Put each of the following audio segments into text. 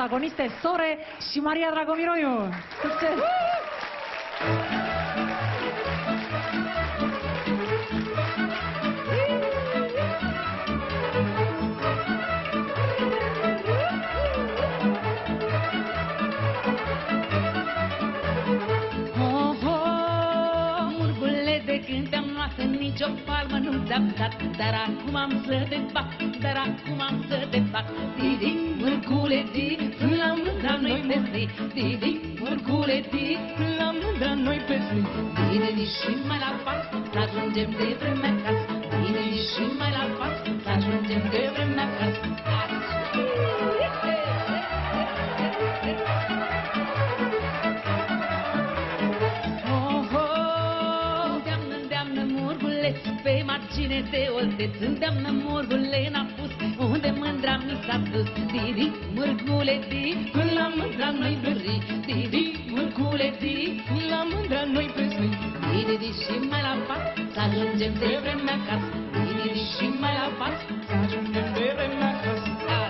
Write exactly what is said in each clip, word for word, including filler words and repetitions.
protagoniste Sore și Maria Dragomiroiu. Succes! Când te-am luat în nicio palmă nu ți-am dat, dar acum am să te fac, dar acum am să te fac. Didi, mârcule, di, până la mândra noi pe zi. Didi, mârcule, di, până la mândra noi pe zi. Didi, și mai la pas, să ajungem de vreme acasă. Didi, și mai la pas, să ajungem de vreme acasă. Pe margine de olteț îndeamnă murgule n-a pus unde mândra mi s-a dus. Didi, mârgule, di, până la mândra noi bări. Didi, mârgule, di, până la mândra noi pe zi. Didi, și mai la pas, să ajungem de vreme acasă. Didi, și mai la pas, să ajungem de vreme acasă.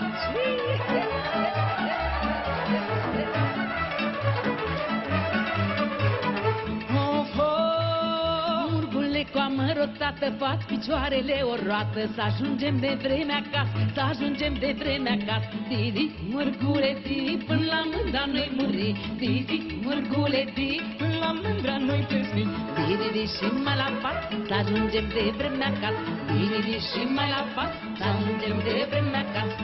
Cu amă rotată, faci picioarele o roată. Să ajungem de vreme acasă, să ajungem de vreme acasă. Didi, mârgule, di, până la mândra noi muri. Didi, mârgule, di, până la mândra noi pe zi. Didi, și mai la pas, să ajungem de vreme acasă. Didi, și mai la pas, să ajungem de vreme acasă.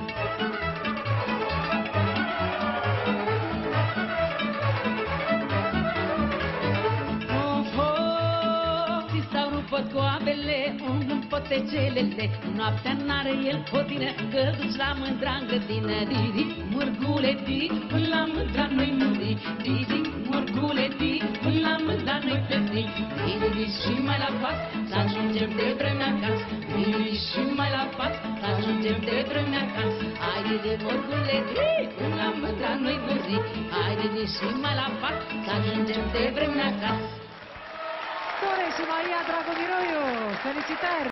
Coabele, umblă-n potecelele. Noaptea n-are el potină, că duci la mândra în grădină. Didi, mârgule, di, până la mândra noi muri. Didi, mârgule, di, până la mândra noi pe zi. Didi, și mai la pas, să ajungem de vreme acasă. Didi, și mai la pas, să ajungem de vreme acasă. Haide de mârgule, di, până la mândra noi muri. Haide de și mai la pas, să ajungem de vreme acasă. Sore și Maria Dragomiroiu, felicitări!